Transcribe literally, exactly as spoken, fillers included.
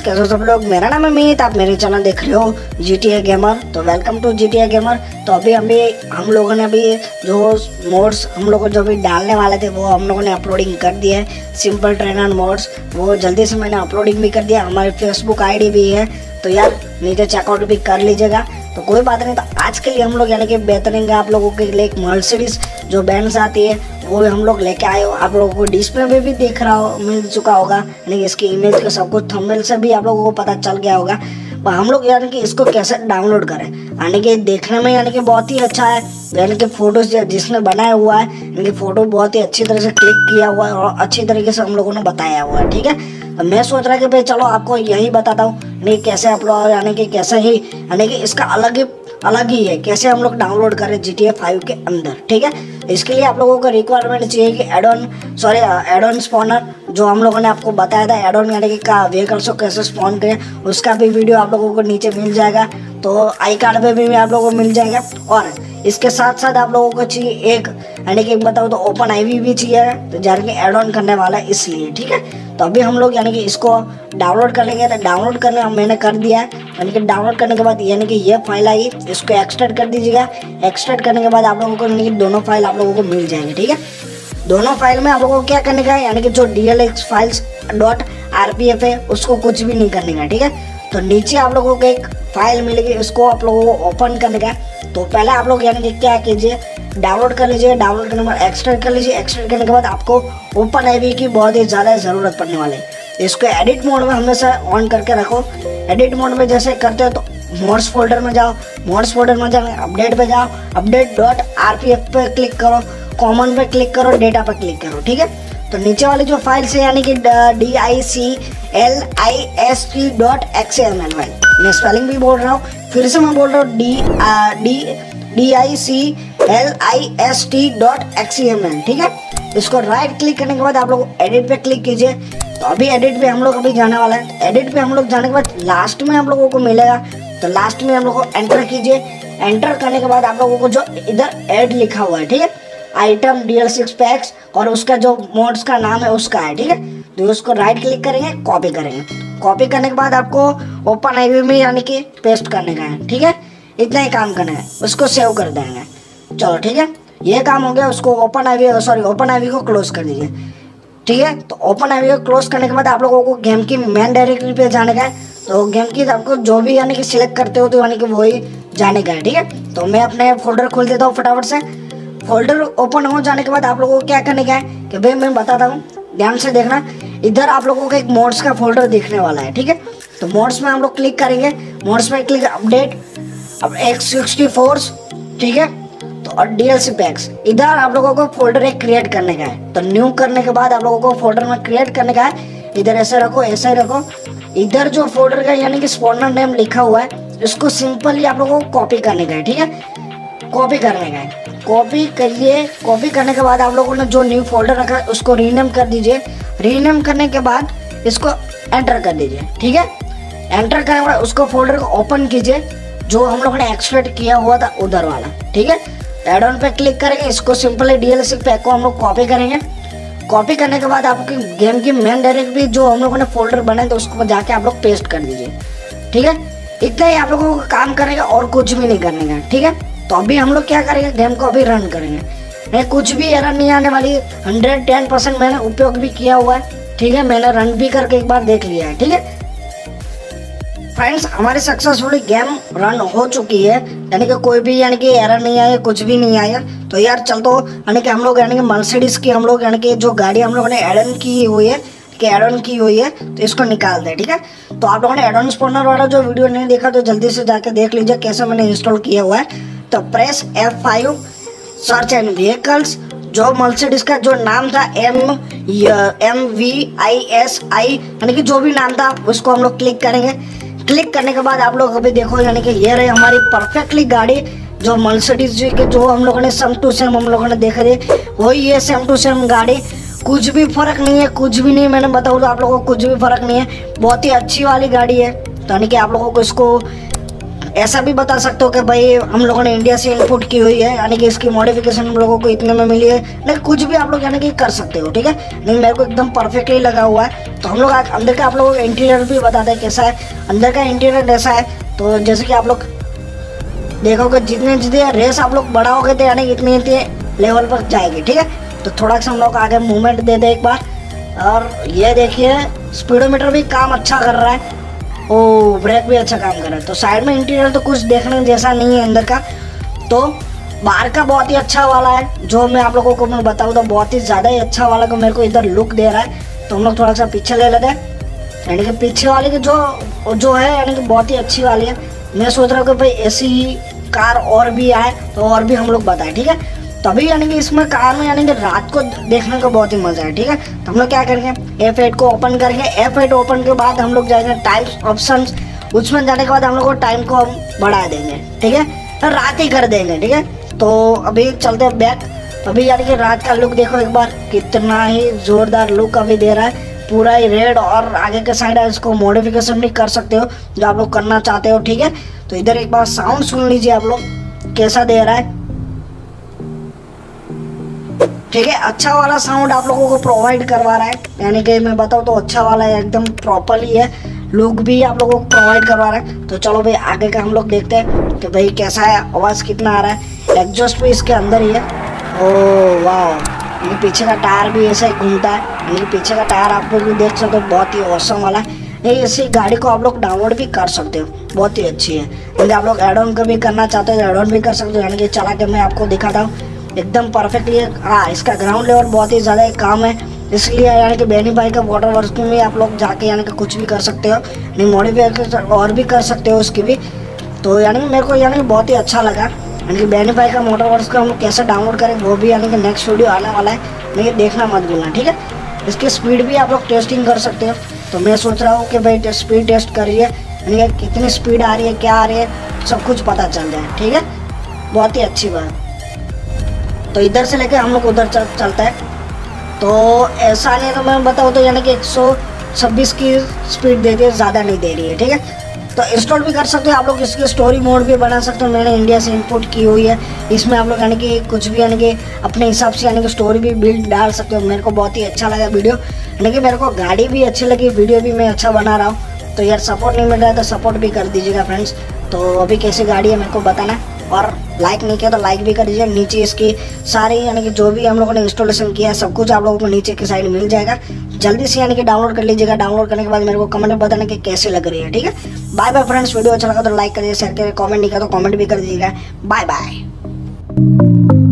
कैसे हो सब लोग। मेरा नाम है मीत, आप मेरे चैनल देख रहे हो जी टी ए गेमर। तो welcome to G T A gamer. तो अभी अभी हम लोगों ने अभी जो मोड्स हम लोगों को जो भी डालने वाले थे वो हम लोगों ने अपलोडिंग कर दिया है। सिंपल ट्रेनर मोड्स वो जल्दी से मैंने अपलोडिंग भी कर दिया। हमारी फेसबुक आईडी भी है, तो यार नीचे चेकआउट भी कर लीजिएगा। तो कोई बात नहीं। तो आज के लिए हम लोग यानी कि बेहतरीन आप लोगों के लिए एक मर्सिडीज जो बैंड्स आती है वो भी हम लोग लेके आए हो। आप लोगों को डिस्प्ले में भी देख रहा हो मिल चुका होगा, यानी कि इसकी इमेज का सब कुछ थंबनेल से भी आप लोगों को पता चल गया होगा। हम लोग यानी कि इसको कैसे डाउनलोड करें, यानी कि देखने में यानी कि बहुत ही अच्छा है। यानी कि फोटोज जिसने बनाया हुआ है, यानी कि फोटो बहुत ही अच्छी तरह से क्लिक किया हुआ है और अच्छी तरीके से हम लोगों ने बताया हुआ है। ठीक है, तो मैं सोच रहा कि भाई चलो आपको यही बताता हूँ नहीं कैसे अपलोड, यानी कि कैसे ही यानी कि इसका अलग ही अलग ही है कैसे हम लोग डाउनलोड करें जी टी ए फाइव के अंदर। ठीक है, इसके लिए आप लोगों को रिक्वायरमेंट चाहिए कि add on sorry add on spawner जो हम लोगों ने आपको बताया था। एड ऑन यानी कि का व्हीकल्स को कैसे स्पॉन करें उसका भी वीडियो आप लोगों को नीचे मिल जाएगा। तो आई कार्ड पे भी आप लोगों को मिल जाएगा। और इसके साथ साथ आप लोगों को चाहिए एक यानी कि बताओ तो ओपन आईवी भी चाहिए, तो यानी कि एड ऑन करने वाला है इसलिए। ठीक है, तो अभी हम लोग यानी कि इसको डाउनलोड कर लेंगे। तो डाउनलोड करने मैंने कर दिया है, यानी कि डाउनलोड करने के बाद यानी कि ये फाइल आई, इसको एक्सट्रैक्ट कर दीजिएगा। एक्सट्रैक्ट करने के बाद आप लोगों को यानी कि दोनों फाइल आप लोगों को मिल जाएंगे। ठीक है, दोनों फाइल में आप लोगों को क्या करने का है, यानी कि जो D L X files dot R P F है उसको कुछ भी नहीं करने का। ठीक है, तो नीचे आप लोगों को एक फाइल मिलेगी, इसको आप लोगों को ओपन करने का। तो पहले आप लोग यानी कि क्या कीजिए, डाउनलोड कर लीजिए। डाउनलोड करने के बाद एक्सट्रैक्ट कर लीजिए। एक्सट्रैक्ट करने के बाद आपको ओपन आईवी की बहुत ही ज़्यादा ज़रूरत पड़ने वाली है। इसको एडिट मोड में हमेशा ऑन करके रखो। एडिट मोड में जैसे करते हो तो मोड्स फोल्डर में जाओ, मोड्स फोल्डर में जाओ, अपडेट पे जाओ, update dot R P F पे क्लिक करो, कॉमन पे क्लिक करो, डेटा पे क्लिक करो। ठीक है, तो नीचे वाली जो फाइल्स है यानी कि D I C L I S T dot X M L file, मैं स्पेलिंग भी बोल रहा हूँ, फिर से मैं बोल रहा हूँ D D D I C L I S T dot X M L. ठीक है, इसको राइट क्लिक करने के बाद आप लोग एडिट पे क्लिक कीजिए। तो अभी एडिट पे हम लोग अभी जाने वाला है। एडिट पे हम लोग जाने के बाद लास्ट में हम लोगों को मिलेगा, तो लास्ट में हम लोग को एंटर कीजिए। एंटर करने के बाद आप लोगों को जो इधर ऐड लिखा हुआ है, ठीक है, item D L six packs और उसका जो मोड्स का नाम है उसका है। ठीक है, तो उसको राइट क्लिक करेंगे, कॉपी करेंगे। कॉपी करने के बाद आपको ओपन आईवी में यानी कि पेस्ट करने का है। ठीक है, इतना ही काम करना है, उसको सेव कर देंगे। चलो ठीक है, ये काम हो गया। उसको open IV sorry open IV को क्लोज कर दीजिए। ठीक है, तो ओपन आईवी को क्लोज करने के बाद आप लोगों को गेम की मेन डायरेक्टरी पे जाने का है। तो गेम की आपको जो भी यानी कि सिलेक्ट करते हो तो यानी कि वही जाने का है। ठीक है, तो मैं अपने फोल्डर खोल देता हूँ फटाफट से। फोल्डर ओपन हो जाने के बाद आप लोगों को क्या करने का है कि भाई मैं बताता हूँ, ध्यान से देखना। इधर आप लोगों को एक मोड्स का फोल्डर दिखने वाला है। ठीक है, तो मोड्स में हम लोग क्लिक करेंगे। मोड्स में क्लिक अपडेट अब एक्स सिक्सटी फोर। ठीक है, तो और डी एल सी पैक्स इधर आप लोगों को फोल्डर एक क्रिएट करने का है। तो न्यू करने के बाद आप लोगों को फोल्डर में क्रिएट करने का है। इधर ऐसे रखो, ऐसे रखो। इधर जो फोल्डर का यानी कि स्पॉनर नेम लिखा हुआ है इसको सिंपली आप लोगों को कॉपी करने का है। ठीक है, कॉपी करने का है, कॉपी करिए। कॉपी करने के बाद आप लोगों ने जो न्यू फोल्डर रखा है उसको रीनेम कर दीजिए। रीनेम करने के बाद इसको एंटर कर दीजिए। ठीक है, एंटर करने के बाद उसको फोल्डर को ओपन कीजिए जो हम लोगों ने एक्सट्रैक्ट किया हुआ था उधर वाला। ठीक है, एड ऑन पे क्लिक करेंगे। इसको simply D L C pack को हम लोग कॉपी करेंगे। कॉपी करने के बाद आपकी गेम की मेन डायरेक्टरी जो हम लोगों ने फोल्डर बनाए तो उसको जाके आप लोग पेस्ट कर दीजिए। ठीक है, इतना ही आप लोगों को काम करेगा और कुछ भी नहीं करने का। ठीक है, तो अभी हम लोग क्या करेंगे, गेम को अभी रन करेंगे। नहीं कुछ भी एरर नहीं आने वाली। हंड्रेड टेन परसेंट मैंने उपयोग भी किया हुआ है। ठीक है, मैंने रन भी करके एक बार देख लिया है। ठीक है फ्रेंड्स, हमारी सक्सेसफुली गेम रन हो चुकी है, यानी कि कोई भी यानी कि एरर नहीं आया, कुछ भी नहीं आया। तो यार चल तो यानी कि हम लोग यानी कि मर्सिडीज की हम लोग यानी कि जो गाड़ी हम लोगों ने एड ऑन की हुई है कि एड ऑन की हुई है तो इसको निकाल दें। ठीक है, तो आप लोगों ने एड ऑन स्पॉनर वाला जो वीडियो नहीं देखा तो जल्दी से जाके देख लीजिए कैसे मैंने इंस्टॉल किया हुआ है। तो press F five, search and vehicles, जो मर्सिडीज का जो नाम था M M V I S I यानी कि जो भी नाम था उसको हम लोग क्लिक करेंगे। क्लिक करने के बाद आप लोग अभी देखो यानी कि ये रही हमारी परफेक्टली गाड़ी जो मर्सिडीज के जो हम लोगों ने सेम टू सेम हम लोगों ने देखा थे वही ये सेम टू सेम गाड़ी। कुछ भी फर्क नहीं है, कुछ भी नहीं, मैंने बताऊँ तो आप लोगों को कुछ भी फर्क नहीं है। बहुत ही अच्छी वाली गाड़ी है। तो यानी कि आप लोगों को इसको ऐसा भी बता सकते हो कि भाई हम लोगों ने इंडिया से इनपुट की हुई है, यानी कि इसकी मॉडिफिकेशन हम लोगों को इतने में मिली है, लेकिन कुछ भी आप लोग यानी कि कर सकते हो, ठीक है। लेकिन मेरे को एकदम परफेक्टली लगा हुआ है। तो हम लोग अंदर का आप लोगों को इंटीरियर भी बताते हैं कैसा है। अंदर का इंटीरियर ऐसा है, तो जैसे कि आप लोग देखोगे जितने जितने रेस आप लोग बढ़ाओगे तो यानी इतनी इतने लेवल पर जाएगी, ठीक है। तो थोड़ा सा हम लोग आगे मूवमेंट दे दे एक बार, और ये देखिए स्पीडोमीटर भी काम अच्छा कर रहा है, ओ ब्रेक भी अच्छा काम कर रहा है। तो साइड में इंटीरियर तो कुछ देखने जैसा नहीं है अंदर का, तो बाहर का बहुत ही अच्छा वाला है। जो मैं आप लोगों को मैं बताऊँ तो बहुत ही ज़्यादा ही अच्छा वाला को मेरे को इधर लुक दे रहा है। तो हम लोग थोड़ा सा पीछे ले लेते हैं, यानी कि पीछे वाली की जो जो है यानी कि बहुत ही अच्छी वाली है। मैं सोच रहा हूँ कि भाई ऐसी कार और भी आए तो और भी हम लोग बताएं, ठीक है। तभी यानी कि इसमें कार में यानी कि रात को देखने का बहुत ही मजा है, ठीक है। तो हम लोग क्या करेंगे, एफ एट को ओपन करेंगे। एफ एट ओपन के बाद हम लोग जाएंगे टाइम ऑप्शन, उसमें जाने के बाद हम लोग को टाइम को हम बढ़ा देंगे, ठीक है, तो रात ही कर देंगे, ठीक है। तो अभी चलते हैं बैक। अभी यानी कि रात का लुक देखो एक बार, कितना ही जोरदार लुक अभी दे रहा है, पूरा ही रेड, और आगे के साइड है इसको मॉडिफिकेशन भी कर सकते हो जो आप लोग करना चाहते हो, ठीक है। तो इधर एक बार साउंड सुन लीजिए आप लोग कैसा दे रहा है, ठीक है। अच्छा वाला साउंड आप लोगों को प्रोवाइड करवा रहा है, यानी कि मैं बताऊँ तो अच्छा वाला है, एकदम प्रॉपरली है, लुक भी आप लोगों को प्रोवाइड करवा रहा है। तो चलो भाई आगे का हम लोग देखते हैं कि भाई कैसा है, आवाज़ कितना आ रहा है। एग्जॉस्ट भी इसके अंदर ही है, ओह वाह। ये पीछे का टायर भी ऐसे ही घूमता है, यानी पीछे का टायर आप लोग भी देख सकते हो, बहुत ही औसम वाला है। ये इसी गाड़ी को आप लोग डाउनलोड भी कर सकते हो, बहुत ही अच्छी है। यदि आप लोग एड ऑन का भी करना चाहते हो तो एड ऑन भी कर सकते हो, यानी कि चला के मैं आपको दिखाता हूँ एकदम परफेक्टली। हाँ, इसका ग्राउंड लेवल बहुत ही ज़्यादा काम है, इसलिए यानी कि बेनी भाई का वाटर वर्क में भी आप लोग जाके यानी कि कुछ भी कर सकते हो, नहीं मॉडिफाई और भी कर सकते हो उसकी भी। तो यानी कि मेरे को यानी कि बहुत ही अच्छा लगा, यानी कि बेनी भाई का मोटर वर्क्स का हम लोग कैसे डाउनलोड करें वो भी यानी कि नेक्स्ट वीडियो आने वाला है, नहीं देखना मत भूलना, ठीक है। इसकी स्पीड भी आप लोग टेस्टिंग कर सकते हो। तो मैं सोच रहा हूँ कि भाई स्पीड टेस्ट करिए, यानी कि कितनी स्पीड आ रही है, क्या आ रही है, सब कुछ पता चल जाए, ठीक है। बहुत ही अच्छी बात। तो इधर से लेके हम लोग उधर चल, चलता है। तो ऐसा नहीं, तो मैं बताऊँ तो यानी कि एक सौ छब्बीस की स्पीड देती है, ज़्यादा नहीं दे रही है, ठीक है। तो इंस्टॉल भी कर सकते हो आप लोग, इसकी स्टोरी मोड भी बना सकते हो, मैंने इंडिया से इंपोर्ट की हुई है। इसमें आप लोग यानी कि कुछ भी यानी कि अपने हिसाब से यानी कि स्टोरी भी बिल्ड डाल सकते हो। मेरे को बहुत ही अच्छा लगा वीडियो, यानी कि मेरे को गाड़ी भी अच्छी लगी, वीडियो भी मैं अच्छा बना रहा हूँ। तो यार सपोर्ट नहीं मिल रहा है तो सपोर्ट भी कर दीजिएगा फ्रेंड्स। तो अभी कैसी गाड़ी है मेरे को बताना, और लाइक नहीं किया तो लाइक भी कर दीजिए। नीचे इसकी सारी यानी कि जो भी हम लोगों ने इंस्टॉलेशन किया है सब कुछ आप लोगों को नीचे की साइड मिल जाएगा, जल्दी से यानी कि डाउनलोड कर लीजिएगा। डाउनलोड करने के बाद मेरे को कमेंट में बताना कि कैसे लग रही है, ठीक है। बाय बाय फ्रेंड्स, वीडियो अच्छा लगा तो लाइक करिए, शेयर करिए, कमेंट नहीं किया तो कमेंट भी कर दीजिएगा। Bye bye.